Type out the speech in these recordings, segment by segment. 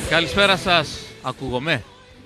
Καλησπέρα σας. Ακούγομαι?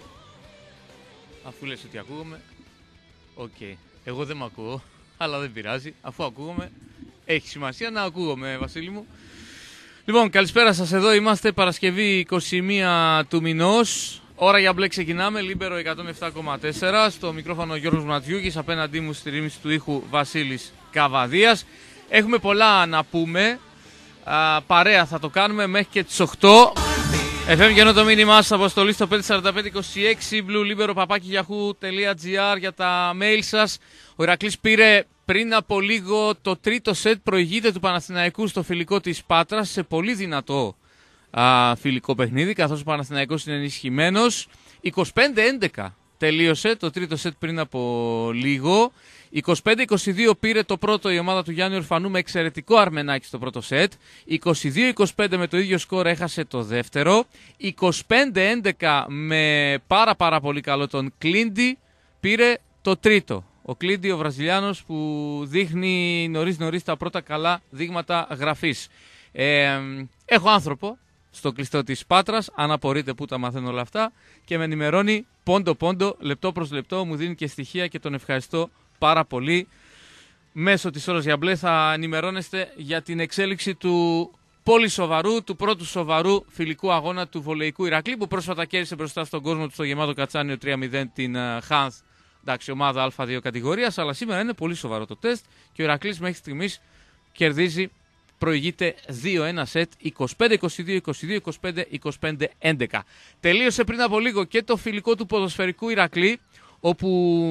Αφού λες ότι ακούγομαι. Οκ. Εγώ δεν μ' ακούω, αλλά δεν πειράζει. Αφού ακούγομαι, έχει σημασία να ακούγομαι, Βασίλη μου. Λοιπόν, καλησπέρα σας. Εδώ είμαστε Παρασκευή 21 του μηνός. Ώρα για μπλε ξεκινάμε. Λίμπερο 107,4. Στο μικρόφωνο Γιώργος Ματζιούκης. Απέναντί μου στη ρύθμιση του ήχου Βασίλης Καβαδίας. Έχουμε πολλά να πούμε. Παρέα θα το κάνουμε μέχρι και τις 8. FM και ενώ το μήνυμά σας αποστολή στο 54526 blue-libero@yahoo.gr για τα mail σας. Ο Ηρακλής πήρε πριν από λίγο το τρίτο σετ, προηγείται του Παναθηναϊκού στο φιλικό της Πάτρας σε πολύ δυνατό φιλικό παιχνίδι, καθώς ο Παναθηναϊκός είναι ενισχυμένος. 25-11 τελείωσε το τρίτο σετ πριν από λίγο. 25-22 πήρε το πρώτο η ομάδα του Γιάννη Ορφανού με εξαιρετικό αρμενάκι στο πρώτο σετ. 22-25 με το ίδιο σκορ έχασε το δεύτερο. 25-11 με πάρα πολύ καλό τον Κλίντι πήρε το τρίτο. Ο Κλίντι, ο Βραζιλιάνος, που δείχνει νωρίς τα πρώτα καλά δείγματα γραφής. Έχω άνθρωπο στο κλειστό της Πάτρας, αν απορείτε που τα μαθαίνω όλα αυτά, και με ενημερώνει πόντο, λεπτό προς λεπτό, μου δίνει και στοιχεία και τον ευχαριστώ πάρα πολύ. Μέσω της ώρας για μπλε θα ενημερώνεστε για την εξέλιξη του πολύ σοβαρού, του πρώτου σοβαρού φιλικού αγώνα του βολεϊκού Ηρακλή, που πρόσφατα κέρδισε μπροστά στον κόσμο του στο γεμάτο Κατσάνιο 3-0 την Χάνθ. Εντάξει, ομάδα Α2 κατηγορίας, αλλά σήμερα είναι πολύ σοβαρό το τεστ και ο Ηρακλής μέχρι στιγμής κερδίζει, προηγείται 2-1 σετ, 25-22, 22-25, 25-11. Τελείωσε πριν από λίγο και το φιλικό του ποδοσφαιρικού Ηρακλή, όπου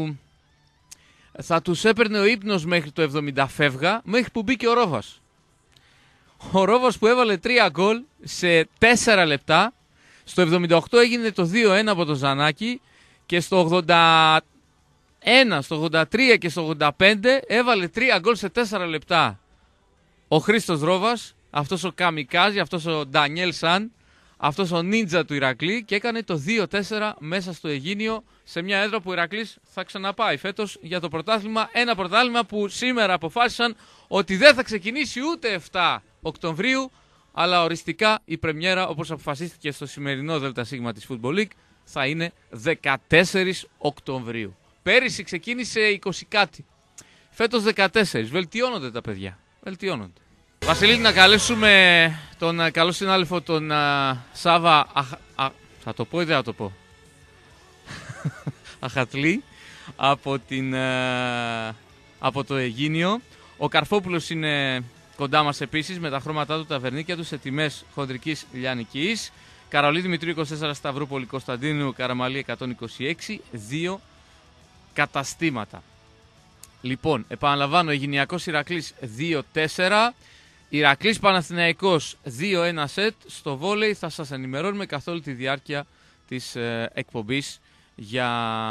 θα τους έπαιρνε ο ύπνος μέχρι το 70 φεύγα, μέχρι που μπήκε ο Ρόβας. Ο Ρόβας που έβαλε 3 γκολ σε 4 λεπτά, στο 78 έγινε το 2-1 από το Ζανάκι και στο 81, στο 83 και στο 85 έβαλε 3 γκολ σε 4 λεπτά. Ο Χρήστος Ρόβας, αυτός ο καμικάζι, αυτός ο Ντανιέλ Σαν, αυτός ο νίντζα του Ηρακλή, και έκανε το 2-4 μέσα στο Αιγίνιο, σε μια έδρα που ο Ηρακλής θα ξαναπάει φέτος για το πρωτάθλημα. Ένα πρωτάθλημα που σήμερα αποφάσισαν ότι δεν θα ξεκινήσει ούτε 7 Οκτωβρίου, αλλά οριστικά η πρεμιέρα, όπως αποφασίστηκε στο σημερινό ΔΣ της Football League, θα είναι 14 Οκτωβρίου. Πέρυσι ξεκίνησε 20 κάτι. Φέτος 14. Βελτιώνονται τα παιδιά. Βελτιώνονται. Βασιλή, να καλέσουμε τον καλό συνάδελφο τον Σάβα θα το πω ή δεν θα το πω? Αχατλή από το Αιγίνιο. Ο Καρφόπουλος είναι κοντά μας επίσης με τα χρώματά του, τα βερνίκια του σε τιμές χοντρικής λιανικής. Καρολί Δημητρίου 24, Σταυρούπολη Κωνσταντίνου Καραμαλή 126, 2 καταστήματα. Λοιπόν, επαναλαμβάνω, Αιγινιακός Ηρακλής 2-4, Ηρακλής Παναθηναϊκός 2-1 σετ. Στο βόλεϊ θα σας ενημερώνουμε καθ' όλη τη διάρκεια της εκπομπής για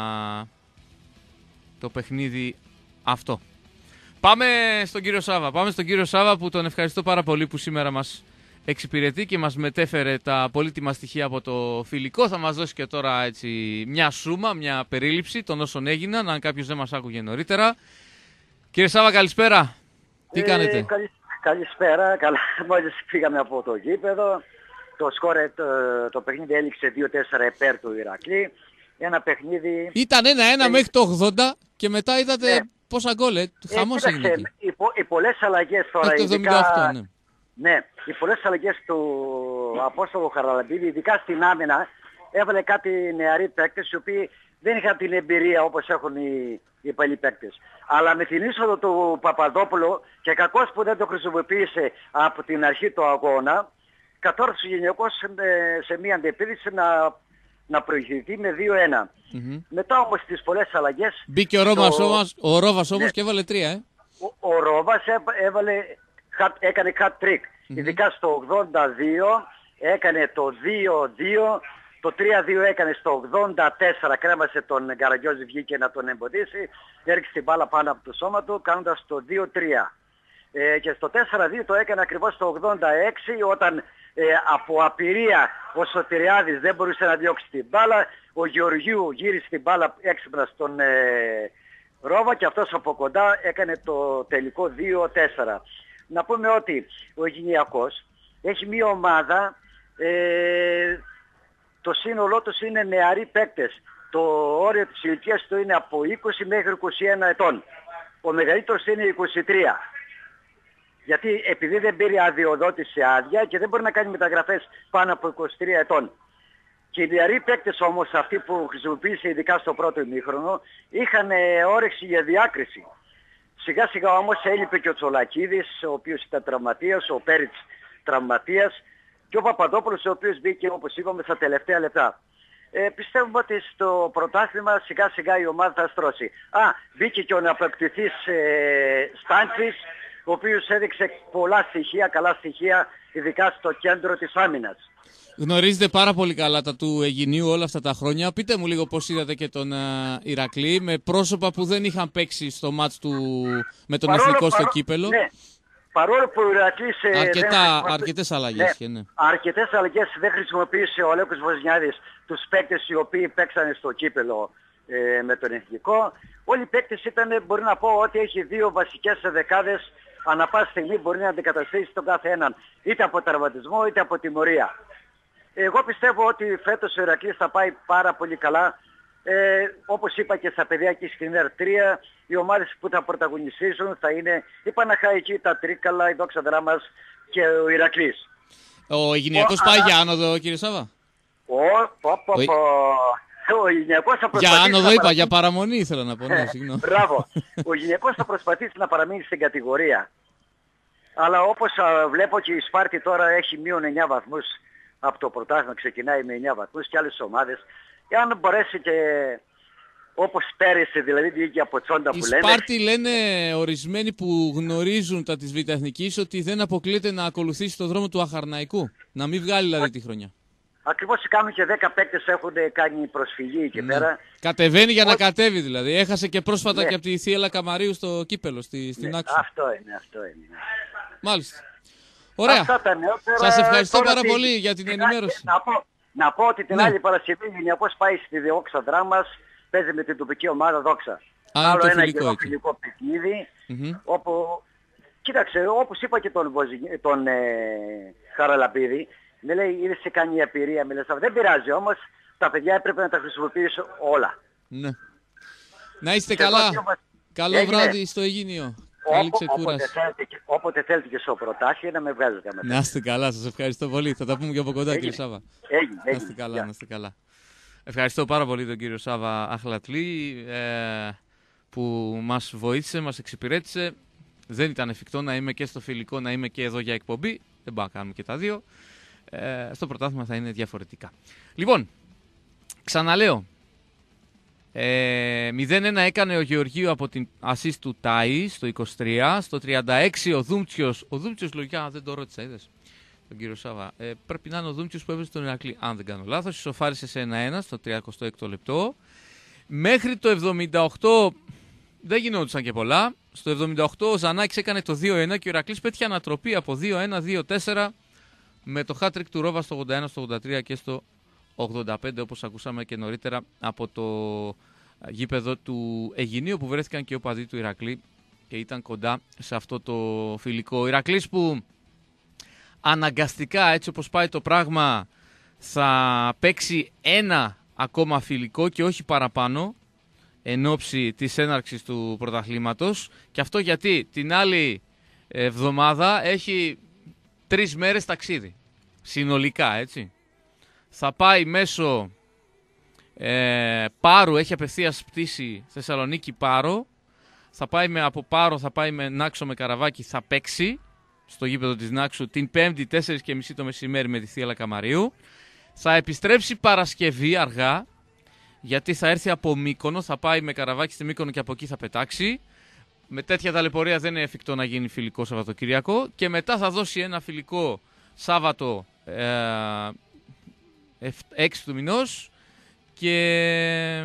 το παιχνίδι αυτό. Πάμε στον κύριο Σάβα, που τον ευχαριστώ πάρα πολύ που σήμερα μας εξυπηρετεί και μας μετέφερε τα πολύτιμα στοιχεία από το φιλικό. Θα μας δώσει και τώρα έτσι μια σούμα, μια περίληψη των όσων έγιναν, αν κάποιος δεν μας άκουγε νωρίτερα. Κύριε Σάβα, καλησπέρα. Τι κάνετε? Καλησπέρα. Καλά, μόλις πήγαμε από το γήπεδο. Το σκορ, το παιχνίδι έληξε 2-4 υπέρ του Ηρακλή. Ένα παιχνίδι... Ήταν 1-1 μέχρι το 80 και μετά είδατε πόσα γκολ. Χαμός έγινε εκεί. Οι πολλές αλλαγές τώρα, το 78, ναι, οι πολλές αλλαγές του Απόστολου Χαραλαμπίδη, ειδικά στην άμυνα, έβαλε κάτι νεαροί παίκτες οι οποίοι δεν είχαν την εμπειρία όπως έχουν οι παλιοί παίκτες. Αλλά με την είσοδο του Παπαδόπουλου, και κακώς που δεν το χρησιμοποίησε από την αρχή του αγώνα, κατόρθωσε γενικώς σε μια αντεπίδηση να προηγηθεί με 2-1. Μετά όμως τις πολλές αλλαγές... Μπήκε ο Ρόβας όμως και έβαλε 3. Ο Ρόβας έκανε hat-trick. Ειδικά στο 82 έκανε το 2-2, το 3-2 έκανε στο 84, κρέμασε τον Γκαραγκιόζη, βγήκε να τον εμποδίσει, έριξε την μπάλα πάνω από το σώμα του κάνοντας το 2-3. Και στο 4-2 το έκανε ακριβώς το 86, όταν από απειρία ο Σωτηριάδης δεν μπορούσε να διώξει την μπάλα, ο Γεωργίου γύρισε την μπάλα έξυπνα στον Ρόβα και αυτός από κοντά έκανε το τελικό 2-4. Να πούμε ότι ο Αιγινιακός έχει μια ομάδα το σύνολό τους είναι νεαροί παίκτες. Το όριο της ηλικίας του είναι από 20 μέχρι 21 ετών. Ο μεγαλύτερος είναι 23. Γιατί επειδή δεν πήρε αδειοδότηση άδεια και δεν μπορεί να κάνει μεταγραφές πάνω από 23 ετών. Και οι νεαροί παίκτες όμως, αυτοί που χρησιμοποίησε ειδικά στο πρώτο ημίχρονο, είχαν όρεξη για διάκριση. Σιγά σιγά όμως έλειπε και ο Τσολακίδης, ο οποίος ήταν τραυματίας, ο Πέριτς τραυματίας και ο Παπαδόπουλος, ο οποίος μπήκε, όπως είπαμε, στα τελευταία λεπτά. Πιστεύουμε ότι στο πρωτάθλημα σιγά σιγά η ομάδα θα στρώσει. Μπήκε και ο αναπληκτής Στάντσης, ο οποίος έδειξε πολλά στοιχεία, καλά στοιχεία, ειδικά στο κέντρο της άμυνας. Γνωρίζετε πάρα πολύ καλά τα του Αιγινίου όλα αυτά τα χρόνια. Πείτε μου λίγο πώς είδατε και τον Ηρακλή με πρόσωπα που δεν είχαν παίξει στο μάτς του με τον εθνικό στο κύπελο. Ναι. Παρόλο που ο Ηρακλής αρκετές αλλαγές. Ναι, αρκετές αλλαγές δεν χρησιμοποίησε ο Λέκος Βοζνιάδης τους παίκτες οι οποίοι παίξανε στο κύπελο με τον εθνικό. Όλοι οι παίκτες ήταν, μπορεί να πω, ότι έχει δύο βασικές δεκάδες, ανά πάση στιγμή μπορεί να αντικαταστήσει τον κάθε έναν, είτε από τραυματισμό είτε από τιμωρία. Εγώ πιστεύω ότι φέτος ο Ηρακλής θα πάει πάρα πολύ καλά. Όπως είπα και στα παιδιά και στην R3, οι ομάδες που θα πρωταγωνιστήσουν θα είναι η Παναχαϊκή, τα Τρίκαλα, η Δόξα Δράμας και ο Ηρακλής. Ο Αιγινιακός πάει για άνοδο, κύριε Σάβα? Ο Αιγινιακός θα προσπαθήσει. Για άνοδο είπα, για παραμονή ήθελα να πω. Ναι, συγγνώμη. Μπράβο. Ο Αιγινιακός θα προσπαθήσει να παραμείνει στην κατηγορία. Αλλά όπως βλέπω και η Σπάρτη τώρα έχει μείον 9 βαθμούς από το πρωτάθλημα, ξεκινάει με 9 βαθμούς και άλλες ομάδες. Εάν μπορέσει και όπως πέρυσι, δηλαδή βγήκε από τσόντα που λένε. Η Σπάρτη λένε ορισμένοι που γνωρίζουν τα της Β' Εθνικής ότι δεν αποκλείεται να ακολουθήσει το δρόμο του Αχαρναϊκού. Να μην βγάλει δηλαδή τη χρονιά. Ακριβώς κάνουν και 10 παίκτες έχουν κάνει προσφυγή εκεί πέρα. Κατεβαίνει για να κατέβει δηλαδή. Έχασε και πρόσφατα και από τη Θίελα Καμαρίου στο κύπελο, στην Άξο. Αυτό είναι. Μάλιστα. Ωραία. Σας ευχαριστώ πάρα πολύ για την ενημέρωση. Να πω ότι την άλλη Παρασκευή ο Γενιακός πάει στη Δόξα Δράμας, παίζει με την τοπική ομάδα Δόξα. Άλλο ένα φιλικό παιχνίδι, όπου, κοίταξε, όπως είπα και τον Χαραλαμπίδη, με λέει είναι σε κάνει απειρία, δεν πειράζει όμως, τα παιδιά έπρεπε να τα χρησιμοποιήσω όλα. Ναι. Να είστε καλά. Καλό βράδυ στο Αιγίνιο. Όποτε θέλετε και στο πρωτάθλημα να με βγάζετε μετά. Να είστε καλά, σας ευχαριστώ πολύ. Θα τα πούμε και από κοντά, κύριε Σάβα. Να είστε καλά. Ευχαριστώ πάρα πολύ τον κύριο Σάβα Αχλατλή που μας βοήθησε, μας εξυπηρέτησε. Δεν ήταν εφικτό να είμαι και στο φιλικό, να είμαι και εδώ για εκπομπή. Δεν μπορούμε να κάνουμε και τα δύο. Στο πρωτάθλημα θα είναι διαφορετικά. Λοιπόν, ξαναλέω. 0-1 έκανε ο Γεωργίου από την assist του Τάι στο 23. Στο 36 ο Δούμτσιος. Ο Δούμτσιος λογικά δεν το ρώτησα, είδες, τον κύριο Σάβα. Πρέπει να είναι ο Δούμτσιος που έβρισε τον Ηρακλή, αν δεν κάνω λάθος. Ισοφάρισε σε 1-1 στο 36ο λεπτό. Μέχρι το 78 δεν γινόντουσαν και πολλά. Στο 78 ο Ζανάκης έκανε το 2-1 και ο Ηρακλής πέτυχε ανατροπή από 2-1-2-4 με το hat-trick του Ρόβα στο 81, στο 83 και στο 85, όπως ακούσαμε και νωρίτερα από το γήπεδο του Αιγινίου, που βρέθηκαν και οπαδοί του Ηρακλή και ήταν κοντά σε αυτό το φιλικό. Ο Ηρακλής που αναγκαστικά, έτσι όπως πάει το πράγμα, θα παίξει ένα ακόμα φιλικό και όχι παραπάνω εν ώψη της έναρξης του πρωταθλήματος, και αυτό γιατί την άλλη εβδομάδα έχει 3 μέρες ταξίδι συνολικά, έτσι. Θα πάει μέσω Πάρου, έχει απευθείας πτήση Θεσσαλονίκη Πάρο. Θα πάει από Πάρο, θα πάει με Νάξο με Καραβάκι, θα παίξει στο γήπεδο της Νάξου την 5η 4:30 το μεσημέρι με τη Θίελα Καμαρίου. Θα επιστρέψει Παρασκευή αργά, γιατί θα έρθει από Μύκονο, θα πάει με Καραβάκι στη Μύκονο και από εκεί θα πετάξει. Με τέτοια ταλαιπωρία δεν είναι εφικτό να γίνει φιλικό Σαββατοκυριακό. Και μετά θα δώσει ένα φιλικό Σάββατο 6 του μηνός και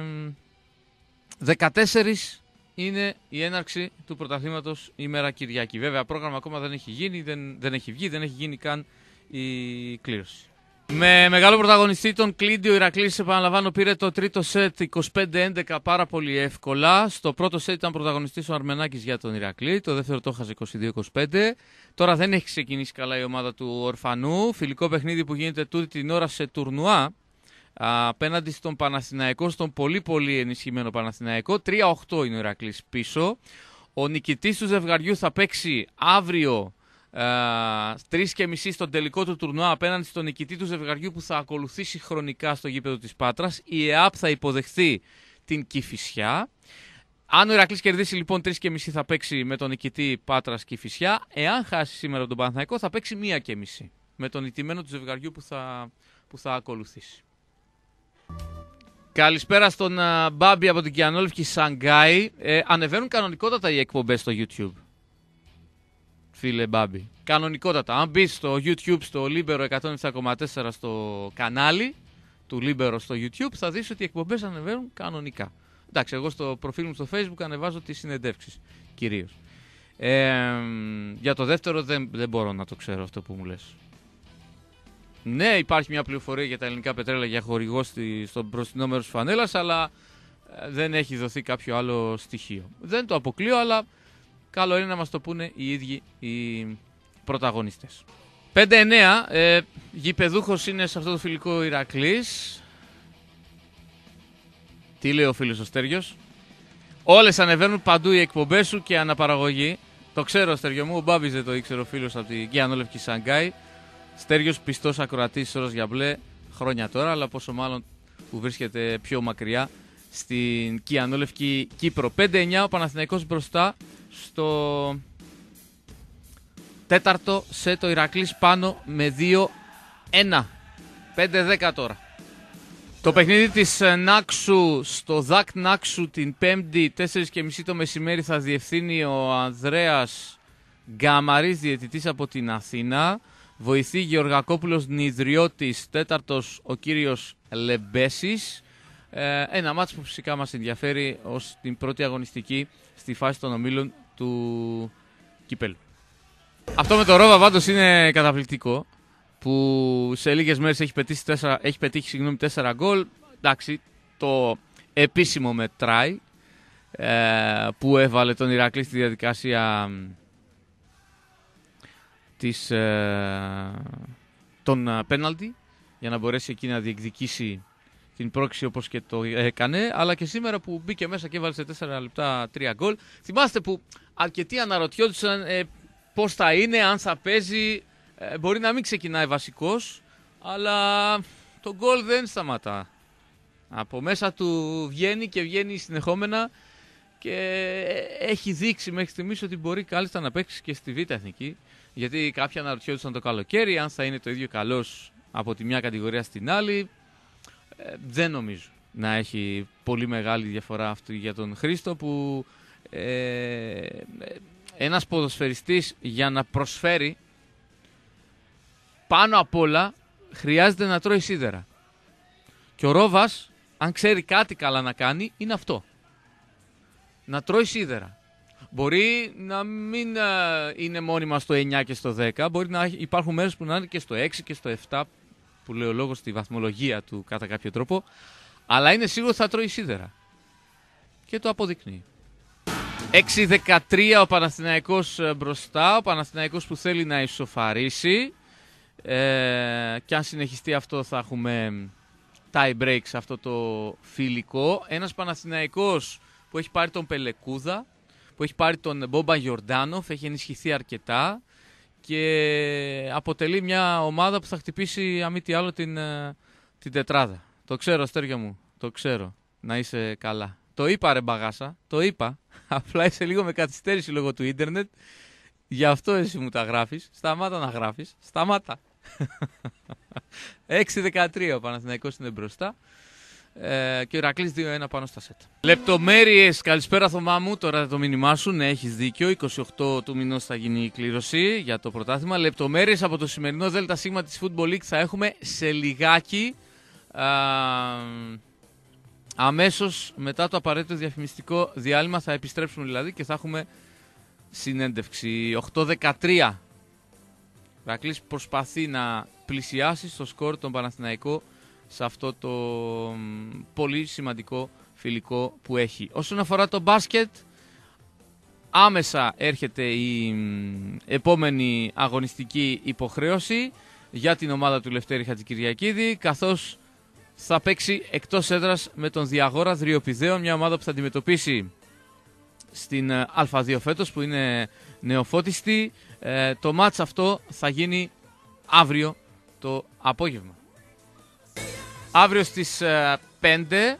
14 είναι η έναρξη του πρωταθλήματος ημέρα Κυριακή. Βέβαια, πρόγραμμα ακόμα δεν έχει γίνει, δεν έχει βγει, δεν έχει γίνει καν η κλήρωση. Με μεγάλο πρωταγωνιστή τον Κλίντιο, ο Ηρακλής, επαναλαμβάνω, πήρε το τρίτο σετ 25-11 πάρα πολύ εύκολα. Στο πρώτο σετ ήταν πρωταγωνιστής ο Αρμενάκης για τον Ηρακλή, το δεύτερο το έχασε 22-25. Τώρα δεν έχει ξεκινήσει καλά η ομάδα του Ορφανού. Φιλικό παιχνίδι που γίνεται τούτη την ώρα σε τουρνουά απέναντι στον Παναθηναϊκό, στον πολύ πολύ ενισχυμένο Παναθηναϊκό. 3-8 είναι ο Ηρακλής πίσω. Ο νικητής του ζευγαριού θα παίξει αύριο 3:30 στον τελικό του τουρνουά απέναντι στον νικητή του ζευγαριού που θα ακολουθήσει χρονικά στο γήπεδο της Πάτρας. Η ΕΑΠ θα υποδεχθεί την Κηφισιά. Αν ο Ηρακλής κερδίσει λοιπόν 3:30 θα παίξει με τον νικητή Πάτρας Κηφισιά. Εάν χάσει σήμερα τον Παναθηναϊκό θα παίξει 1:30 με τον ηττημένο του ζευγαριού που θα ακολουθήσει. Καλησπέρα στον Μπάμπη από την Κιανόλευκη Σανγκάη. Ανεβαίνουν κανονικότατα οι εκπομπές στο YouTube. Φίλε Μπάμπη. Κανονικότατα. Αν μπεις στο YouTube, στο Libero 107,4 στο κανάλι του Libero στο YouTube, θα δεις ότι οι εκπομπές ανεβαίνουν κανονικά. Εντάξει, εγώ στο προφίλ μου στο Facebook ανεβάζω τις συνεντεύξεις κυρίως. Για το δεύτερο δεν μπορώ να το ξέρω αυτό που μου λες. Ναι, υπάρχει μια πληροφορία για τα ελληνικά πετρέλαια για χορηγό στο μπροστινό μέρος της φανέλας, αλλά δεν έχει δοθεί κάποιο άλλο στοιχείο. Δεν το αποκλείω, αλλά καλό είναι να μας το πούνε οι ίδιοι οι πρωταγωνιστές. 5-9, γηπεδούχος είναι σε αυτό το φιλικό Ηρακλής. Τι λέει ο φίλος ο Στέργιος? Όλες ανεβαίνουν παντού οι εκπομπές σου και αναπαραγωγή. Το ξέρω, Στέργιο μου, ο Μπάμπης δεν το ήξερε ο φίλος από την Κιανόλευκη Σανγκάη. Στέργιος πιστός ακροατής ώρας για μπλε χρόνια τώρα, αλλά πόσο μάλλον που βρίσκεται πιο μακριά στην Κιανόλευκη Κύπρο. 5-9 ο Παναθηναϊκός μπροστά στο τέταρτο σετ, ο Ηρακλής πάνω με 2-1. 5-10 τώρα. Το παιχνίδι της Νάξου στο ΔΑΚ Νάξου την 5η 4:30 το μεσημέρι θα διευθύνει ο Ανδρέας Γκαμαρής, διαιτητής από την Αθήνα. Βοηθή Γεωργακόπουλος Νιδριώτης, τέταρτος ο κύριος Λεμπέσης. Ένα μάτς που φυσικά μας ενδιαφέρει ως την πρώτη αγωνιστική στη φάση των ομίλων του κυπέλου. Αυτό με το Ρόβα πάντως είναι καταπληκτικό, που σε λίγες μέρες έχει πετύχει 4 γκολ. Εντάξει, το επίσημο μετράει, που έβαλε τον Ηρακλή στη διαδικασία των πέναλτι για να μπορέσει εκεί να διεκδικήσει την πρόκριση όπως και το έκανε, αλλά και σήμερα που μπήκε μέσα και έβαλε σε 4 λεπτά 3 γκολ. Θυμάστε που αρκετοί αναρωτιόντουσαν πώς θα είναι, αν θα παίζει. Μπορεί να μην ξεκινάει βασικός, αλλά το γκολ δεν σταματά. Από μέσα του βγαίνει και βγαίνει συνεχόμενα και έχει δείξει μέχρι στιγμής ότι μπορεί κάλλιστα να παίξει και στη Β' Εθνική. Γιατί κάποιοι αναρωτιόντουσαν το καλοκαίρι αν θα είναι το ίδιο καλός από τη μια κατηγορία στην άλλη. Δεν νομίζω να έχει πολύ μεγάλη διαφορά αυτή για τον Χρήστο, που ένας ποδοσφαιριστής για να προσφέρει πάνω απ' όλα χρειάζεται να τρώει σίδερα. Και ο Ρόβας, αν ξέρει κάτι καλά να κάνει, είναι αυτό. Να τρώει σίδερα. Μπορεί να μην είναι μόνιμα στο 9 και στο 10, μπορεί να υπάρχουν μέρες που να είναι και στο 6 και στο 7, που λέει ο λόγος στη βαθμολογία του κατά κάποιο τρόπο, αλλά είναι σίγουρο ότι θα τρώει σίδερα. Και το αποδεικνύει. 6-13 ο Παναθηναϊκός μπροστά, ο Παναθηναϊκός που θέλει να ισοφαρίσει, και αν συνεχιστεί αυτό θα έχουμε tie break σε αυτό το φιλικό. Ένας Παναθηναϊκός που έχει πάρει τον Πελεκούδα, που έχει πάρει τον Μπόμπα Γιορντάνοφ, έχει ενισχυθεί αρκετά και αποτελεί μια ομάδα που θα χτυπήσει αν μη τι άλλο την τετράδα. Το ξέρω, Στέργιο μου, το ξέρω. Να είσαι καλά. Το είπα ρε μπαγάσα, το είπα. Απλά είσαι λίγο με καθυστέρηση λόγω του ίντερνετ. Γι' αυτό εσύ μου τα γράφεις. Σταμάτα να γράφεις. Σταμάτα. 6-13 ο Παναθηναϊκός είναι μπροστά. Και ο Ηρακλής 2-1 πάνω στα σετ. Λεπτομέρειες, καλησπέρα Θωμά μου, τώρα το μήνυμά σου, ναι έχεις δίκιο, 28 του μηνός θα γίνει η κλήρωση για το πρωτάθλημα. Λεπτομέρειες από το σημερινό ΔΣ της Football League θα έχουμε σε λιγάκι, αμέσως μετά το απαραίτητο διαφημιστικό διάλειμμα θα επιστρέψουμε δηλαδή και θα έχουμε συνέντευξη. 8-13 ο Ηρακλής προσπαθεί να πλησιάσει στο σκορ τον Παναθηναϊκό σε αυτό το πολύ σημαντικό φιλικό που έχει. Όσον αφορά το μπάσκετ, άμεσα έρχεται η επόμενη αγωνιστική υποχρέωση για την ομάδα του Λευτέρη Χατζικυριακίδη, καθώς θα παίξει εκτός έδρας με τον Διαγόρα Δριοπηδαίων, μια ομάδα που θα αντιμετωπίσει στην Α2 φέτος, που είναι νεοφώτιστη. Το μάτς αυτό θα γίνει αύριο το απόγευμα. Αύριο στις 5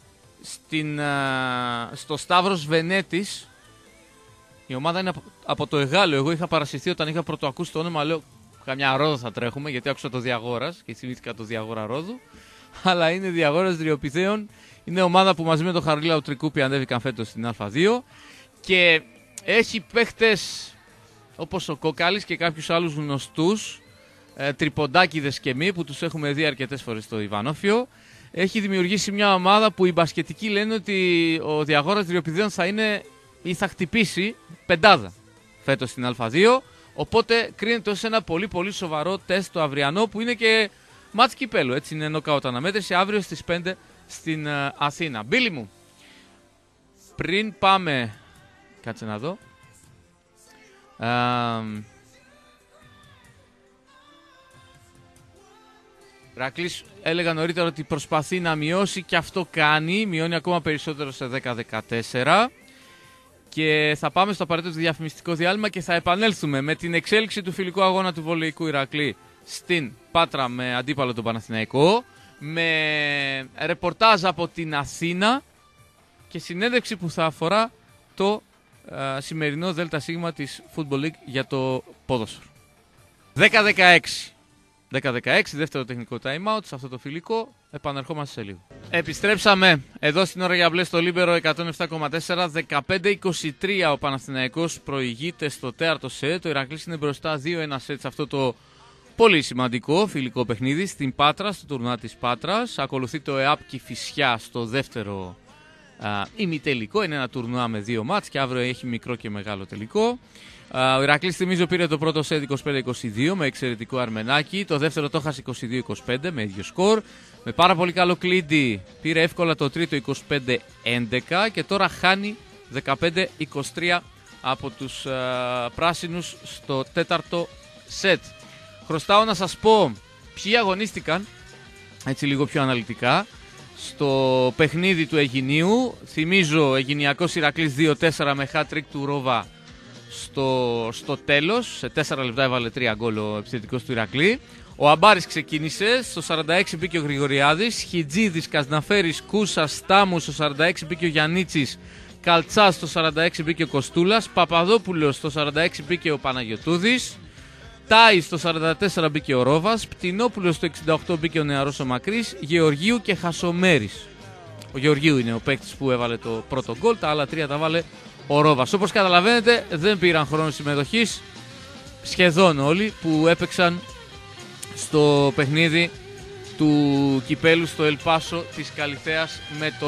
στο Σταύρος Βενέτης. Η ομάδα είναι από το Εγάλεο. Εγώ είχα παρασυρθεί όταν είχα πρωτοακούσει το όνομα. Λέω καμιά Ρόδο θα τρέχουμε, γιατί άκουσα το Διαγόρας και θυμήθηκα το Διαγόρα Ρόδου. Αλλά είναι Διαγόρας Δριοπηδαίων. Είναι ομάδα που μαζί με τον Χαριλάου Τρικούπη ανέβηκαν φέτος στην Α2. Και έχει παίχτες όπως ο Κόκαλης και κάποιους άλλους γνωστούς, τριποντάκηδες και μη, που τους έχουμε δει αρκετές φορές στο Ιβανόφιο. Έχει δημιουργήσει μια ομάδα που οι μπασκετικοί λένε ότι ο Διαγόρας Δριοπηδαίων θα είναι ή θα χτυπήσει πεντάδα φέτος στην Α2. Οπότε κρίνεται ως ένα πολύ πολύ σοβαρό τεστ το αυριανό, που είναι και μάτς κυπέλου. Έτσι είναι νοκάουτ αναμέτρηση αύριο στις 5 στην Αθήνα. Μπίλη μου, πριν πάμε... Κάτσε να δω. Ρακλής έλεγα νωρίτερα ότι προσπαθεί να μειώσει, και αυτό κάνει. Μειώνει ακόμα περισσότερο σε 10-14. Και θα πάμε στο απαραίτητο διαφημιστικό διάλειμμα και θα επανέλθουμε με την εξέλιξη του φιλικού αγώνα του Βολεϊκού Ηρακλή στην Πάτρα με αντίπαλο τον Παναθηναϊκό, με ρεπορτάζ από την Αθήνα και συνέντευξη που θα αφορά το σημερινό ΔΣ της Football League για το ποδόσφαιρο. 10-16, δεύτερο τεχνικό time out σε αυτό το φιλικό. Επανερχόμαστε σε λίγο. Επιστρέψαμε εδώ στην ώρα για μπλε στο Λίμπερο 107,4. 15-23 ο Παναθηναϊκός προηγείται στο τέταρτο σετ. Ο Ηρακλής είναι μπροστά 2-1 σετ σε αυτό το πολύ σημαντικό φιλικό παιχνίδι στην Πάτρα, στο τουρνουά της Πάτρας. Ακολουθεί το ΕΑΠ Κηφισιά στο δεύτερο ημιτελικό. Είναι ένα τουρνουά με δύο μάτς και αύριο έχει μικρό και μεγάλο τελικό. Ο Ηρακλής, θυμίζω, πήρε το πρώτο σετ 25-22 με εξαιρετικό αρμενάκι. Το δεύτερο το έχασε 22-25 με ίδιο σκορ. Με πάρα πολύ καλό κλίντι πήρε εύκολα το τρίτο 25-11 και τώρα χάνει 15-23 από τους πράσινους στο τέταρτο σετ. Χρωστάω να σας πω ποιοι αγωνίστηκαν έτσι λίγο πιο αναλυτικά στο παιχνίδι του Αιγινίου. Θυμίζω, Αιγινιακός Ηρακλής 2-4 με hat-trick του Ρόβα στο τέλος. Σε 4 λεπτά έβαλε 3 γκολ ο επιθετικός του Ηρακλή. Ο Αμπάρης ξεκίνησε, στο 46 μπήκε ο Γρηγοριάδης, Χιτζίδης, Κασναφέρης, Κούσας, Στάμου, στο 46 μπήκε ο Γιαννίτσης, Καλτσάς, στο 46 μπήκε ο Κοστούλας, Παπαδόπουλος, στο 46 μπήκε ο Παναγιωτούδης, Τάης, στο 44 μπήκε ο Ρόβας, Πτηνόπουλος, στο 68 μπήκε ο νεαρός ο Μακρύς, Γεωργίου και Χασομέρης. Ο Γεωργίου είναι ο παίκτης που έβαλε το πρώτο γκολ, τα άλλα τρία τα βάλε ο Ρόβας. Όπως καταλαβαίνετε, δεν πήραν χρόνο συμμετοχής σχεδόν όλοι που έπαιξαν στο παιχνίδι του κυπέλου στο Ελπάσο της Καλιθέας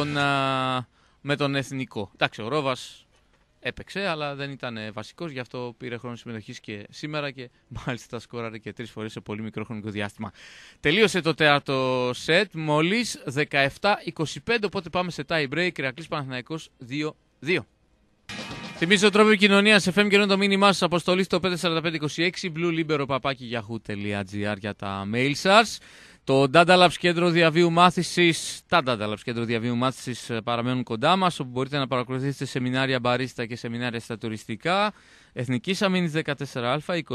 με τον Εθνικό. Εντάξει, ο Ρόβας έπαιξε, αλλά δεν ήταν βασικός, γι' αυτό πήρε χρόνο συμμετοχής και σήμερα και μάλιστα σκόραρε και 3 φορές σε πολύ μικρό χρονικό διάστημα. Τελείωσε το τέταρτο σετ μόλις 17-25, οπότε πάμε σε tie break. Ηρακλής Παναθηναϊκός 2-2. Θυμίζω το τρόπο επικοινωνίας FM και το μήνυμά σας αποστολή στο 54526 bluelibero@yahoo.gr για τα mail σας. Το Data Labs κέντρο διαβίου μάθησης, τα Data Labs κέντρο διαβίου μάθησης παραμένουν κοντά μας, όπου μπορείτε να παρακολουθήσετε σεμινάρια μπαρίστα και σεμινάρια στα τουριστικά. Εθνικής Αμήνης 14α,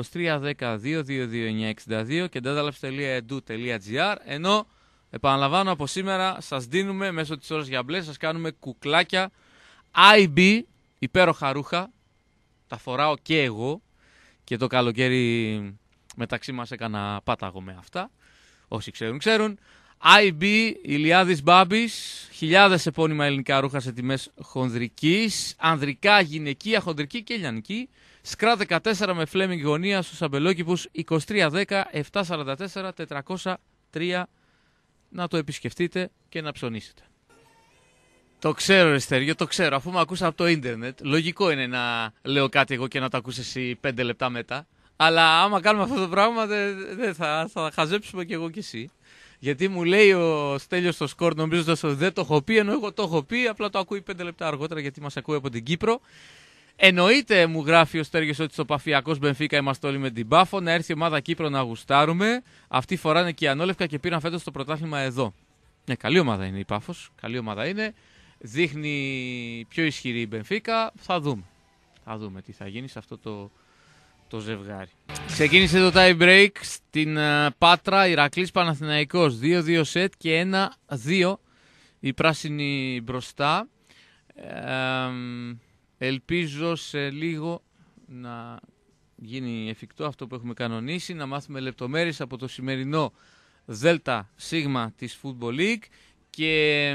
2310-222-962 και datalabs.edu.gr. Ενώ, επαναλαμβάνω, από σήμερα σας δίνουμε μέσω της ώρας για μπλε, σας κάνουμε κουκλάκια IB, υπέροχα ρούχα, τα φοράω και εγώ και το καλοκαίρι μεταξύ μας έκανα πάταγο με αυτά. Όσοι ξέρουν, ξέρουν. IB, Ηλιάδης Μπάμπης, χιλιάδες επώνυμα ελληνικά ρούχα σε τιμές χονδρικής, ανδρικά, γυναικεία, χονδρική και λιανική. Σκρά 14 με Φλέμινγκ γωνία στους αμπελόκηπους 2310-744-403. Να το επισκεφτείτε και να ψωνίσετε. Το ξέρω, ρε Στέργιο, το ξέρω. Αφού με ακούσα από το ίντερνετ, λογικό είναι να λέω κάτι εγώ και να το ακούσεις εσύ 5 λεπτά μετά. Αλλά άμα κάνουμε αυτό το πράγμα, δεν θα χαζέψουμε κι εγώ κι εσύ. Γιατί μου λέει ο Στέλιος στο σκορ, νομίζοντας ότι δεν το έχω πει, ενώ εγώ το έχω πει, απλά το ακούει 5 λεπτά αργότερα γιατί μας ακούει από την Κύπρο. Εννοείται, μου γράφει ο Στέργιος, ότι στο Παφιακός Μπενφίκα είμαστε όλοι με την Πάφο. Να έρθει η ομάδα Κύπρο να γουστάρουμε. Αυτοί φοράνε και οι ανόλευκα και πήραν φέτος το πρωτάθλημα εδώ. Ναι, καλή ομάδα είναι η Πάφος. Καλή ομάδα είναι. Δείχνει πιο ισχυρή η Μπενφίκα. Θα δούμε. Θα δούμε τι θα γίνει σε αυτό το ζευγάρι. Ξεκίνησε το tie break στην Πάτρα. Ηρακλής Παναθηναϊκός 2-2 σετ και 1-2. Η πράσινη μπροστά. Ελπίζω σε λίγο να γίνει εφικτό αυτό που έχουμε κανονίσει. Να μάθουμε λεπτομέρειες από το σημερινό Δέλτα Σίγμα της Football League. Και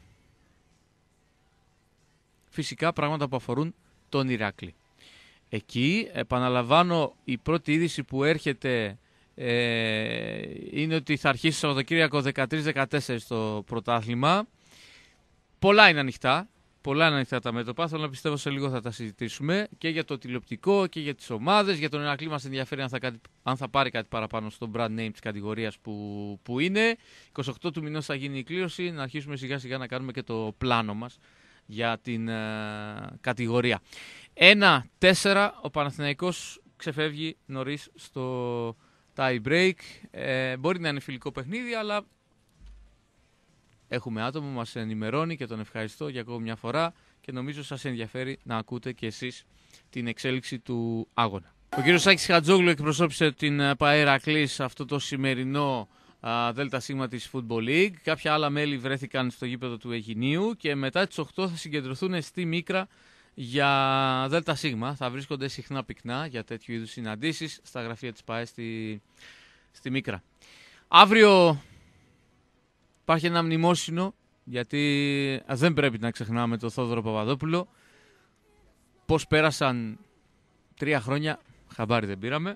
φυσικά πράγματα που αφορούν τον Ηράκλη. Εκεί, επαναλαμβάνω, η πρώτη είδηση που έρχεται είναι ότι θα αρχίσει το Σαββατοκύριακο 13-14 στο πρωτάθλημα. Πολλά είναι ανοιχτά. Πολλά είναι ανοιχτά τα μέτωπα. Θέλω να πιστεύω σε λίγο θα τα συζητήσουμε και για το τηλεοπτικό και για τις ομάδες. Για τον Ηρακλή μας ενδιαφέρει αν θα πάρει κάτι παραπάνω στο brand name της κατηγορίας που είναι. 28 του μηνός θα γίνει η κλήρωση. Να αρχίσουμε σιγά σιγά να κάνουμε και το πλάνο μας για την κατηγορία. 1-4, ο Παναθηναϊκός ξεφεύγει νωρίς στο tie break. Μπορεί να είναι φιλικό παιχνίδι, αλλά έχουμε άτομο, μας ενημερώνει και τον ευχαριστώ για ακόμη μια φορά και νομίζω σας ενδιαφέρει να ακούτε και εσείς την εξέλιξη του αγώνα. Ο κύριος Σάκης Χατζόγλου εκπροσώπησε την ΠΑΕ Ηρακλής σε αυτό το σημερινό Δέλτα Σίγμα της Football League. Κάποια άλλα μέλη βρέθηκαν στο γήπεδο του Αιγινίου και μετά τις 8 θα συγκεντρωθούν στη Μίκρα για Δέλτα Σίγμα. Θα βρίσκονται συχνά πυκνά για τέτοιου είδους συναντήσεις στα γραφεία της ΠΑΕ στη Μίκρα. Αύριο υπάρχει ένα μνημόσυνο, γιατί δεν πρέπει να ξεχνάμε τον Θόδωρο Παπαδόπουλο. Πώς πέρασαν 3 χρόνια, χαμπάρι δεν πήραμε.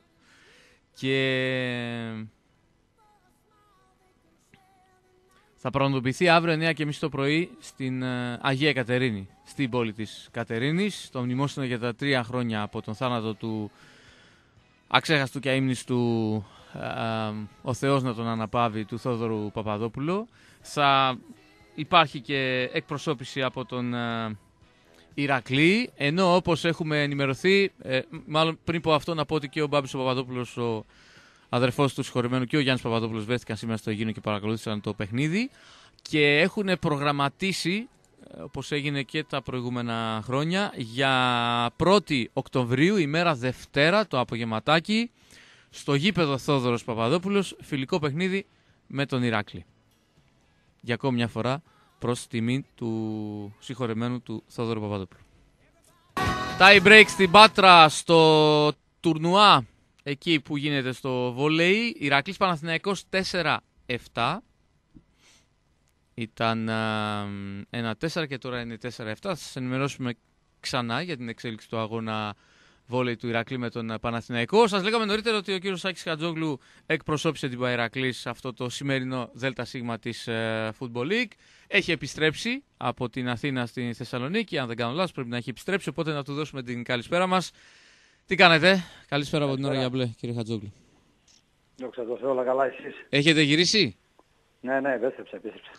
Και θα πραγματοποιηθεί αύριο 9:30 το πρωί στην Αγία Κατερίνη, στην πόλη της Κατερίνης. Το μνημόσυνο για τα 3 χρόνια από τον θάνατο του αξέχαστου και αείμνηστου, ο Θεός να τον αναπαύει, του Θόδωρου Παπαδόπουλου. Θα υπάρχει και εκπροσώπηση από τον Ηρακλή, ενώ όπως έχουμε ενημερωθεί, μάλλον πριν από αυτό να πω ότι και ο Μπάμπης ο Παπαδόπουλος, ο αδερφός του συγχωρεμένου, και ο Γιάννης Παπαδόπουλος βρέθηκαν σήμερα στο Αιγίνο και παρακολούθησαν το παιχνίδι και έχουν προγραμματίσει, όπως έγινε και τα προηγούμενα χρόνια, για 1η Οκτωβρίου, ημέρα Δευτέρα, το απογευματάκι, στο γήπεδο Θόδωρος Παπαδόπουλος, φιλικό παιχνίδι με τον Ηράκλη. Για ακόμη μια φορά προς τιμή του συγχωρεμένου του Θόδωρου Παπαδόπουλου. Tie break στην Πάτρα στο τουρνουά, εκεί που γίνεται στο βόλεϊ. Ηρακλής Παναθηναϊκός 4-7. Ήταν 1-4 και τώρα είναι 4-7. Θα σας ενημερώσουμε ξανά για την εξέλιξη του αγώνα βόλεϊ του Ηρακλή με τον Παναθηναϊκό. Σας λέγαμε νωρίτερα ότι ο κύριος Σάκης Χατζόγλου εκπροσώπησε την ΠΑΕ Ηρακλής σε αυτό το σημερινό Δέλτα Σίγμα της Football League. Έχει επιστρέψει από την Αθήνα στη Θεσσαλονίκη, αν δεν κάνω λάθος πρέπει να έχει επιστρέψει, οπότε να του δώσουμε την καλησπέρα μας. Τι κάνετε? Καλησπέρα από την ώρα για μπλε, κύριε Χατζόγλου. Δόξα τω Θεώ, όλα καλά εσείς? Έχετε γυρίσει? Ναι, επέστρεψα.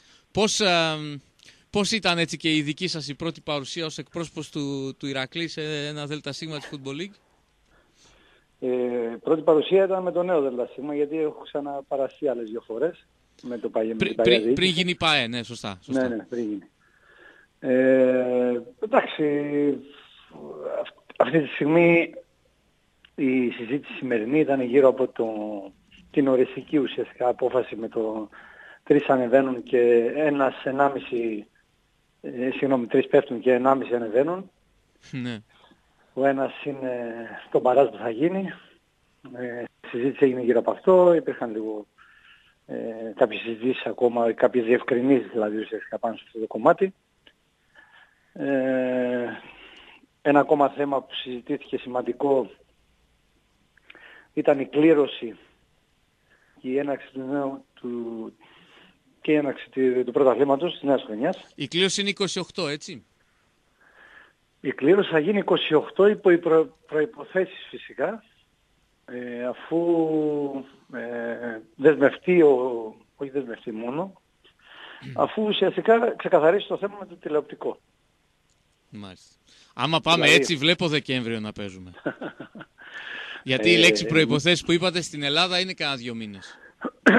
Πώς ήταν έτσι και η δική σας η πρώτη παρουσία ως εκπρόσωπος του Ηρακλή σε ένα Δέλτα Σίγμα της Football League? Πρώτη παρουσία ήταν με το νέο Δέλτα Σίγμα, γιατί έχω ξαναπαραστεί άλλες 2 φορές με το πριν γίνει η ΠΑΕ, ναι, σωστά. Ναι, πριν γίνει. Εντάξει, αυτή τη στιγμή η συζήτηση σημερινή ήταν γύρω από την οριστική ουσιαστικά απόφαση με το 3 ανεβαίνουν και 3 πέφτουν και 1,5 ανεβαίνουν. Ναι. Ο ένας είναι το μπαράζ που θα γίνει. Η συζήτηση έγινε γύρω από αυτό. Υπήρχαν λίγο κάποιες συζητήσεις ακόμα, κάποιες διευκρινήσεις δηλαδή ουσιαστικά πάνω σε αυτό το κομμάτι. Ένα ακόμα θέμα που συζητήθηκε σημαντικό ήταν η κλήρωση και η έναρξη του πρωταθλήματος της νέας χρονιάς. Η κλήρωση είναι 28, έτσι? Η κλήρωση θα γίνει 28 υπό οι προϋποθέσεις φυσικά, αφού δεσμευτεί, όχι δεσμευτεί μόνο, αφού ουσιαστικά ξεκαθαρίσει το θέμα με το τηλεοπτικό. Μάλιστα. Άμα πάμε δηλαδή έτσι, βλέπω Δεκέμβριο να παίζουμε. Γιατί η λέξη προϋποθέσεις που είπατε στην Ελλάδα είναι κανένα 2 μήνες.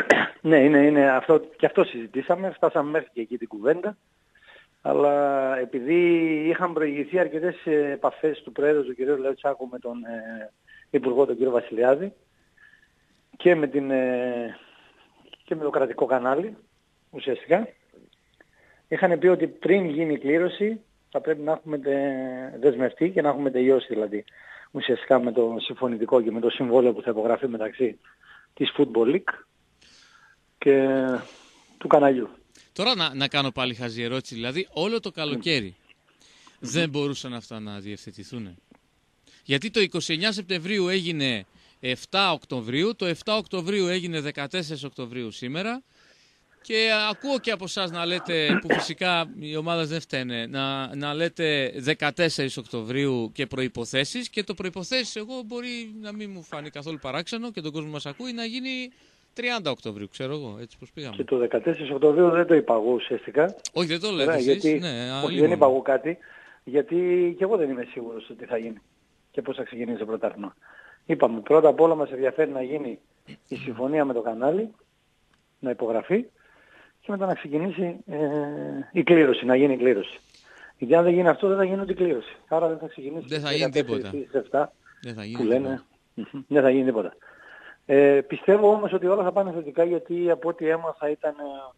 Ναι, είναι αυτό, και αυτό συζητήσαμε, φτάσαμε μέχρι και εκεί την κουβέντα. Αλλά επειδή είχαν προηγηθεί αρκετές επαφές του Προέδρου του κ. Λεωτσάκου με τον Υπουργό τον κ. Βασιλιάδη και με, και με το κρατικό κανάλι, ουσιαστικά, είχαν πει ότι πριν γίνει η κλήρωση θα πρέπει να έχουμε δεσμευτεί και να έχουμε τελειώσει δηλαδή ουσιαστικά με το συμφωνητικό και με το συμβόλαιο που θα υπογραφεί μεταξύ της Football League και του καναλιού. Τώρα να κάνω πάλι χαζή ερώτηση, δηλαδή όλο το καλοκαίρι δεν μπορούσαν αυτά να διευθετηθούν? Γιατί το 29 Σεπτεμβρίου έγινε 7 Οκτωβρίου, το 7 Οκτωβρίου έγινε 14 Οκτωβρίου σήμερα και ακούω και από εσάς να λέτε, που φυσικά οι ομάδες δεν φταίνε, να λέτε 14 Οκτωβρίου και προϋποθέσεις, και το προϋποθέσεις εγώ μπορεί να μην μου φανεί καθόλου παράξενο και τον κόσμο μας ακούει να γίνει 30 Οκτωβρίου, ξέρω εγώ, έτσι πως πήγαμε. Και το 14 Οκτωβρίου δεν το είπα εγώ ουσιαστικά. Όχι, δεν το λέτε εσείς. Όχι, δεν είπα εγώ κάτι, γιατί και εγώ δεν είμαι σίγουρος ότι θα γίνει και πώς θα ξεκινήσει το πρωτάθλημα. Είπαμε, πρώτα απ' όλα μας ενδιαφέρει να γίνει η συμφωνία με το κανάλι, να υπογραφεί και μετά να ξεκινήσει η κλήρωση, να γίνει η κλήρωση. Γιατί αν δεν γίνει αυτό δεν θα γίνει ούτε η κλήρωση. Άρα δεν θα ξεκινήσει. Δεν θα γίνει τίποτα. Δεν θα γίνει που λένε, δεν θα γίνει τίποτα. Πιστεύω όμως ότι όλα θα πάνε θετικά, γιατί από ό,τι έμαθα ήταν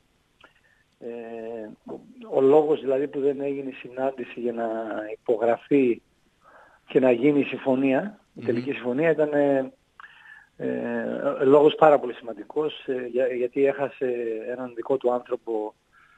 ο λόγος δηλαδή που δεν έγινε η συνάντηση για να υπογραφεί και να γίνει η συμφωνία, η τελική συμφωνία, ήταν λόγος πάρα πολύ σημαντικός, γιατί έχασε έναν δικό του άνθρωπο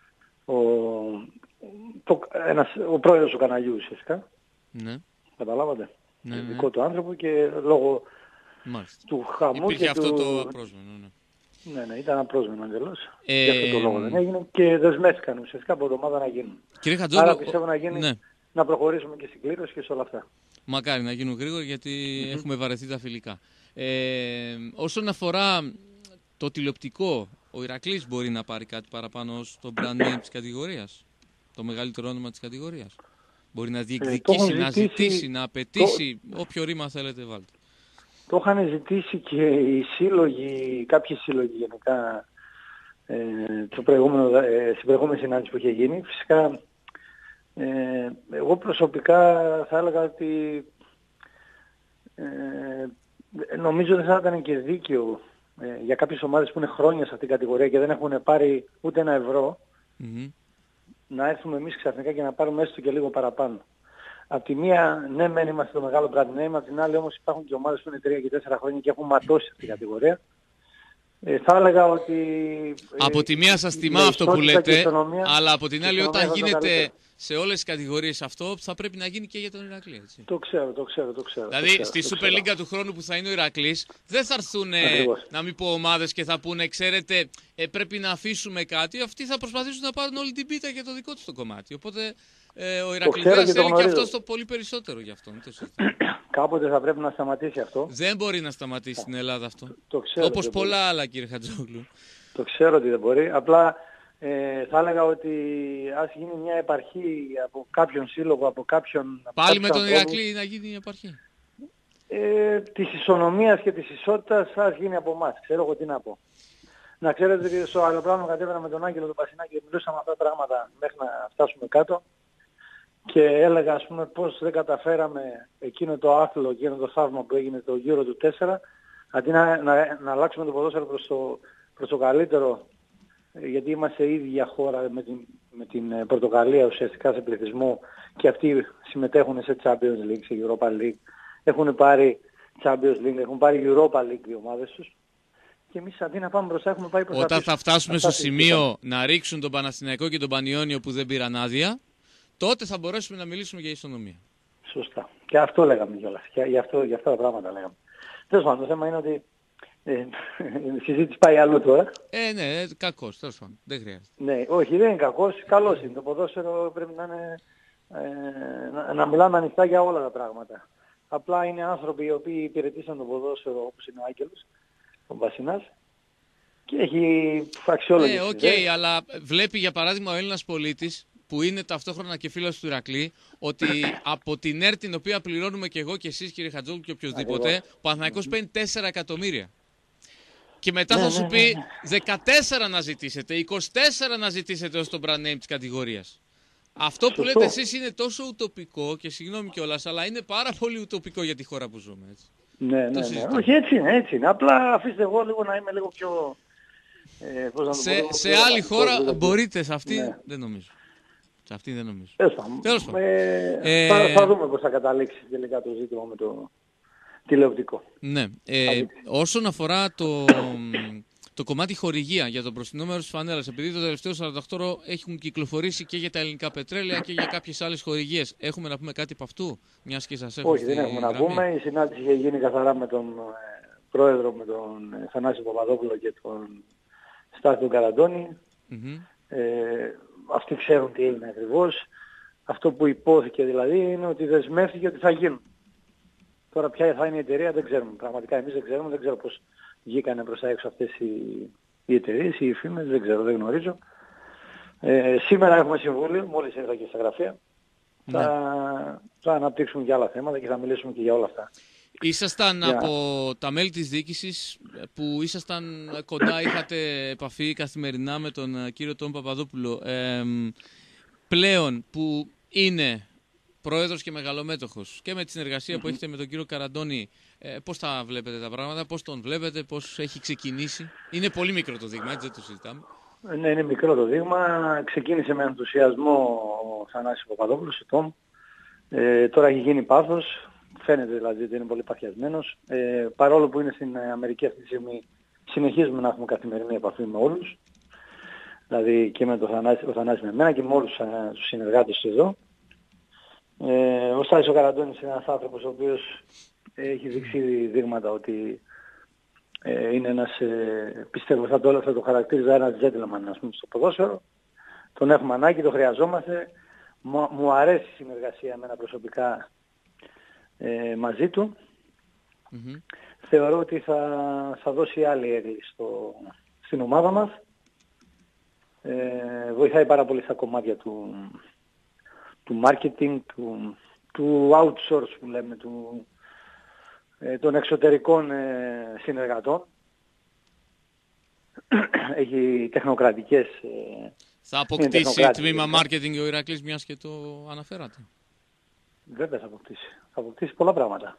ο πρόεδρος του καναλιού ουσιαστικά. Ναι. Καταλάβατε. Ναι. Δικό του άνθρωπο και λόγω του χαμού υπήρχε και αυτό το πρόσμενο. Ναι, ήταν ένα πρόσμενο εντελώς. Γι' αυτό το λόγο δεν έγινε και δεσμεύτηκαν ουσιαστικά από εβδομάδα να γίνουν. Κύριε Χατζόγλου, άρα πιστεύω να γίνει, να προχωρήσουμε και στην κλήρωση και σε όλα αυτά. Μακάρι να γίνουν γρήγορα, γιατί έχουμε βαρεθεί τα φιλικά. Όσον αφορά το τηλεοπτικό, ο Ηρακλής μπορεί να πάρει κάτι παραπάνω στο brand name της κατηγορίας, το μεγαλύτερο όνομα της κατηγορίας? Μπορεί να διεκδικήσει, να ζητήσει, να απαιτήσει, όποιο ρήμα θέλετε βάλτε. Το είχαν ζητήσει και οι σύλλογοι, κάποιοι σύλλογοι γενικά, στην προηγούμενη συνάντηση που είχε γίνει. Φυσικά, εγώ προσωπικά θα έλεγα ότι νομίζω δεν θα ήταν και δίκαιο για κάποιες ομάδες που είναι χρόνια σε αυτήν την κατηγορία και δεν έχουν πάρει ούτε ένα ευρώ, να έρθουμε εμείς ξαφνικά και να πάρουμε έστω και λίγο παραπάνω. Απ' τη μία, ναι, μεν είμαστε το μεγάλο brand name, απ' την άλλη όμως υπάρχουν και ομάδες που είναι 3 και 4 χρόνια και έχουν ματώσει αυτή την κατηγορία. Θα έλεγα ότι... από τη μία σας τιμά αυτό που λέτε, αλλά από την άλλη όταν γίνεται σε όλες τις κατηγορίες αυτό, θα πρέπει να γίνει και για τον Ηρακλή. Έτσι. Το ξέρω. Δηλαδή στη Super League του χρόνου που θα είναι ο Ηρακλής, δεν θα έρθουν, να μην πω ομάδες και θα πούνε, ξέρετε, πρέπει να αφήσουμε κάτι. Αυτοί θα προσπαθήσουν να πάρουν όλη την πίτα για το δικό τους το κομμάτι. Οπότε ο Ηρακλής θέλει και αυτό το πολύ περισσότερο γι' αυτό. Κάποτε θα πρέπει να σταματήσει αυτό. Δεν μπορεί να σταματήσει στην Ελλάδα αυτό. Όπως πολλά άλλα, κύριε Χατζόγλου. Το ξέρω ότι δεν μπορεί. Απλά θα έλεγα ότι ας γίνει μια επαρχή από κάποιον σύλλογο, από κάποιον... Πάλι με τον Ηρακλή να γίνει η επαρχή. Της ισονομίας και της ισότητας ας γίνει από εμάς. Ξέρω εγώ τι να πω. Να ξέρετε ότι στο αεροπλάνο κατέβαινα με τον Άγγελο τον Πασινάκη και μιλούσαμε αυτά τα πράγματα μέχρι να φτάσουμε κάτω. Και έλεγα, ας πούμε, πώς δεν καταφέραμε εκείνο το άθλο, εκείνο το θαύμα που έγινε το Euro του 4, αντί να αλλάξουμε το ποδόσφαιρο προς το καλύτερο, γιατί είμαστε ίδια χώρα με την Πορτογαλία ουσιαστικά σε πληθυσμό και αυτοί συμμετέχουν σε Champions League, σε Europa League, έχουν πάρει Champions League, έχουν πάρει Europa League οι ομάδες τους. Και εμείς αντί να πάμε μπροστά έχουμε πάει προς τα πίσω. Όταν θα φτάσουμε στο σημείο να ρίξουν τον Παναθηναϊκό και τον Πανιόνιο που δεν πήραν άδεια, τότε θα μπορέσουμε να μιλήσουμε για ισονομία. Σωστά. Και αυτό λέγαμε κιόλας. Για αυτά τα πράγματα λέγαμε. Τέλος πάντων, το θέμα είναι ότι η συζήτηση πάει αλλού τώρα. Ναι, κακός, τέλος πάντων. Δεν χρειάζεται. Ναι, όχι, δεν είναι κακός. Καλός είναι. Το ποδόσφαιρο πρέπει να είναι... να μιλάμε ανοιχτά για όλα τα πράγματα. Απλά είναι άνθρωποι οι οποίοι υπηρετήσαν το ποδόσφαιρο, όπως είναι ο Άγγελος, ο Βασινάς, και έχει αξιόλογες ιδέες. Αλλά βλέπει για παράδειγμα ο Έλληνας πολίτης, που είναι ταυτόχρονα και φίλος του Ηρακλή, ότι από την ΕΡΤ την οποία πληρώνουμε και εγώ και εσείς, κύριε Χατζόγλου, και οποιοδήποτε, ο Παναθηναϊκός παίρνει 4 εκατομμύρια. Και μετά θα σου πει 14 να ζητήσετε, 24 να ζητήσετε ως το brand name της κατηγορίας. Αυτό που λέτε εσείς είναι τόσο ουτοπικό και συγγνώμη κιόλας, αλλά είναι πάρα πολύ ουτοπικό για τη χώρα που ζούμε. Έτσι. Ναι. Όχι, έτσι είναι. Απλά αφήστε εγώ λίγο να είμαι λίγο πιο... σε άλλη χώρα μπορείτε, σε αυτή δεν νομίζω. Σε αυτή δεν νομίζω. Τέλος πάντων. Θα δούμε πώς θα καταλήξει τελικά το ζήτημα με το τηλεοπτικό. Ναι. Όσον αφορά το κομμάτι χορηγία για το μπροστινό μέρος της φανέλας, επειδή το τελευταίο 48ωρο έχουν κυκλοφορήσει και για τα ελληνικά πετρέλαια και για κάποιες άλλες χορηγίες, έχουμε να πούμε κάτι από αυτού, μιας και σας έχω. Όχι, δεν έχουμε να πούμε. Η συνάντηση είχε γίνει καθαρά με τον πρόεδρο, με τον Θανάση Παπαδόπουλο και τον Στάθιο Καραντώνη. Αυτοί ξέρουν τι έγινε ακριβώς. Αυτό που υπόθηκε δηλαδή είναι ότι δεσμεύτηκε ότι θα γίνουν. Τώρα ποια θα είναι η εταιρεία δεν ξέρουμε. Πραγματικά εμείς δεν ξέρουμε. Δεν ξέρω πώς βγήκανε προς τα έξω αυτές οι εταιρείες, οι φήμες. Δεν ξέρω, δεν γνωρίζω. Σήμερα έχουμε συμβούλιο, μόλις ήρθα και στα γραφεία. Ναι. Θα αναπτύξουμε και άλλα θέματα και θα μιλήσουμε και για όλα αυτά. Ήσασταν από τα μέλη της διοίκησης που ήσασταν κοντά, είχατε επαφή καθημερινά με τον κύριο τον Παπαδόπουλο. Πλέον που είναι πρόεδρος και μεγαλομέτωχος και με τη συνεργασία που έχετε με τον κύριο Καραντώνη, πώς τα βλέπετε τα πράγματα, πώς τον βλέπετε, πώς έχει ξεκινήσει? Είναι πολύ μικρό το δείγμα, έτσι δεν το συζητάμε. Ναι, είναι μικρό το δείγμα. Ξεκίνησε με ενθουσιασμό ο Θανάσης Παπαδόπουλος, ο Τόμ. Τώρα έχει γίνει πάθος. Φαίνεται δηλαδή ότι είναι πολύ παθιασμένος. Παρόλο που είναι στην Αμερική αυτή τη στιγμή, συνεχίζουμε να έχουμε καθημερινή επαφή με όλους. Δηλαδή και με τον Θανάση με εμένα και με όλους τους συνεργάτες εδώ. Ο Στάσης ο Καραντώνης είναι ένας άνθρωπος ο οποίος έχει δείξει δείγματα ότι είναι ένας, πιστεύω θα το χαρακτήριζα ένας gentleman, ας πούμε, στο ποδόσφαιρο. Τον έχουμε ανάγκη, το χρειαζόμαστε. Μου αρέσει η συνεργασία εμένα προσωπικά μαζί του. Θεωρώ ότι θα δώσει άλλη έγκλη στην ομάδα μας. Βοηθάει πάρα πολύ στα κομμάτια του marketing, του outsource που λέμε, των εξωτερικών συνεργατών. Έχει τεχνοκρατικές... Θα αποκτήσει τμήμα marketing ο Ηρακλής, μιας και το αναφέρατε? Βέβαια θα αποκτήσει. Θα αποκτήσει πολλά πράγματα.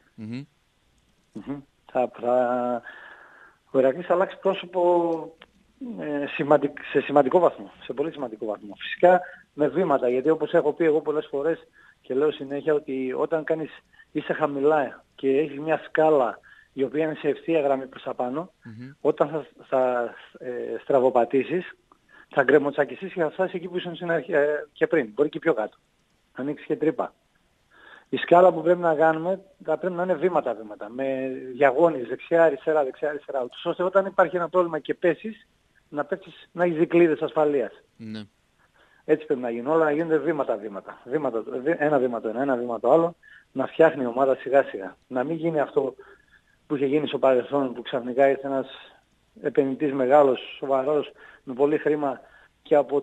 Ο Ηρακλής θα αλλάξει πρόσωπο σε σημαντικό βαθμό, σε πολύ σημαντικό βαθμό. Φυσικά με βήματα, γιατί όπως έχω πει εγώ πολλές φορές και λέω συνέχεια ότι όταν είσαι χαμηλά και έχεις μια σκάλα η οποία είναι σε ευθεία γραμμή προς τα πάνω, όταν θα στραβοπατήσεις, θα γκρεμοτσακιστείς και θα φτάσεις εκεί που ήσουν και πριν, μπορεί και πιο κάτω. Ανοίξεις και τρύπα. Η σκάλα που πρέπει να κάνουμε θα πρέπει να είναι βήματα-βήματα, με διαγώνεις δεξιά-αριστερά, δεξιά-αριστερά, ώστε όταν υπάρχει ένα πρόβλημα και πέσεις, να έχεις δικλείδες ασφαλείας. Ναι. Έτσι πρέπει να γίνουν όλα, να γίνονται βήματα-βήματα. Ένα βήμα το ένα, ένα βήμα το άλλο, να φτιάχνει η ομάδα σιγά-σιγά. Να μην γίνει αυτό που είχε γίνει στο παρελθόν, που ξαφνικά ήρθε ένας επενδυτής μεγάλος, σοβαρός, με πολύ χρήμα και από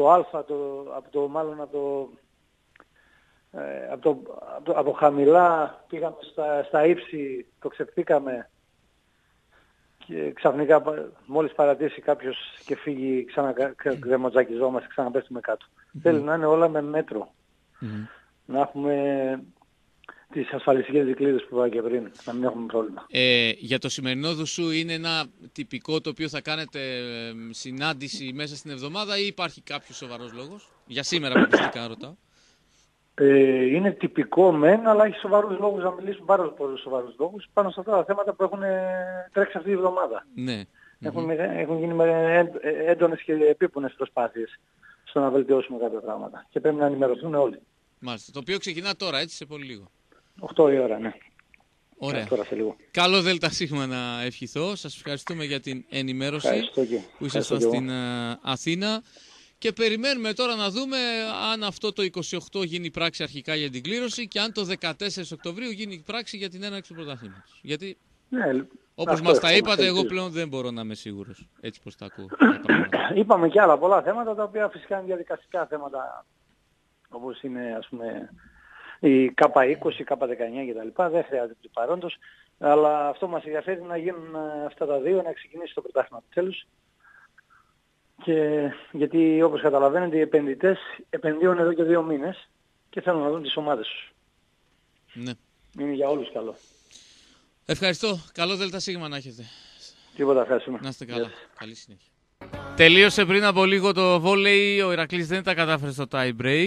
από χαμηλά πήγαμε στα ύψη, το ξεφύγαμε και ξαφνικά μόλις παρατήσει κάποιος και φύγει ξαναγκρεμοτζακιζόμαστε, ξαναπέφτουμε κάτω. Θέλει να είναι όλα με μέτρο. Να έχουμε τις ασφαλιστικές δικλείδες που είπα και πριν, να μην έχουμε πρόβλημα. Για το σημερινό δουσού είναι ένα τυπικό το οποίο θα κάνετε συνάντηση μέσα στην εβδομάδα ή υπάρχει κάποιος σοβαρός λόγος? Για σήμερα αποκλειστικά ρωτάω. Είναι τυπικό μεν, αλλά έχει σοβαρούς λόγους να μιλήσουν, πάρα πολλούς σοβαρούς λόγους πάνω σε αυτά τα θέματα που έχουν τρέξει αυτή τη εβδομάδα. Ναι. Έχουν γίνει με έντονες και επίπονες προσπάθειες στο να βελτιώσουμε κάποια πράγματα και πρέπει να ενημερωθούν όλοι. Μάλιστα. Το οποίο ξεκινά τώρα, έτσι, σε πολύ λίγο. 8 η ώρα, ναι. Ωραία. Τώρα σε λίγο. Καλό ΔΣ να ευχηθώ. Σας ευχαριστούμε για την ενημέρωση που ήσασταν στην Αθήνα. Και περιμένουμε τώρα να δούμε αν αυτό το 28 γίνει πράξη αρχικά για την κλήρωση και αν το 14 Οκτωβρίου γίνει πράξη για την έναρξη του πρωταθλήματος. Γιατί, όπως μας τα είπατε, εγώ πλέον δεν μπορώ να είμαι σίγουρος. Έτσι πως τα ακούω. Είπαμε και άλλα πολλά θέματα, τα οποία φυσικά είναι διαδικαστικά θέματα, όπως είναι, ας πούμε, η K20, K19 κτλ. Δεν χρειάζεται του παρόντος. Αλλά αυτό μας ενδιαφέρει να γίνουν αυτά τα δύο, να ξεκινήσει το πρωτάθλημα του τέλους. Και γιατί όπως καταλαβαίνετε οι επενδυτές επενδύουν εδώ και 2 μήνες και θέλουν να δουν τις ομάδες τους. Ναι. Είναι για όλους καλό. Ευχαριστώ. Καλό ΔΣ να έχετε. Τίποτα, ευχαριστούμε. Να είστε καλά. Καλή συνέχεια. Τελείωσε πριν από λίγο το βόλεϊ. Ο Ηρακλής δεν τα κατάφερε στο tie break.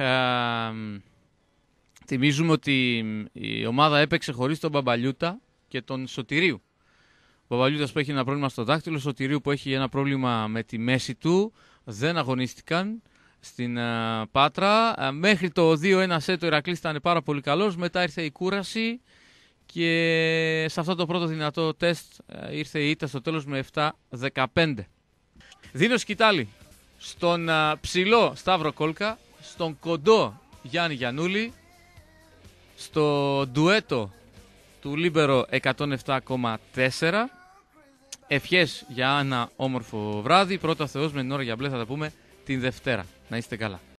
Θυμίζουμε ότι η ομάδα έπαιξε χωρίς τον Μπαμπαλιούτα και τον Σωτηρίου. Ο Μπαμπαλιούτας που έχει ένα πρόβλημα στο δάχτυλο, ο Σωτηρίου που έχει ένα πρόβλημα με τη μέση του, δεν αγωνίστηκαν στην Πάτρα. Μέχρι το 2-1 σετ ο Ηρακλής ήταν πάρα πολύ καλός, μετά ήρθε η κούραση και σε αυτό το πρώτο δυνατό τεστ ήρθε η ήττα στο τέλος με 7-15. Δίνω σκητάλη στον ψηλό Σταύρο Κόλκα, στον κοντό Γιάννη Γιαννούλη, στο ντουέτο του Λίμπερο 107,4. Ευχές για ένα όμορφο βράδυ. Πρώτα Θεός, με την ώρα για μπλε θα τα πούμε την Δευτέρα. Να είστε καλά.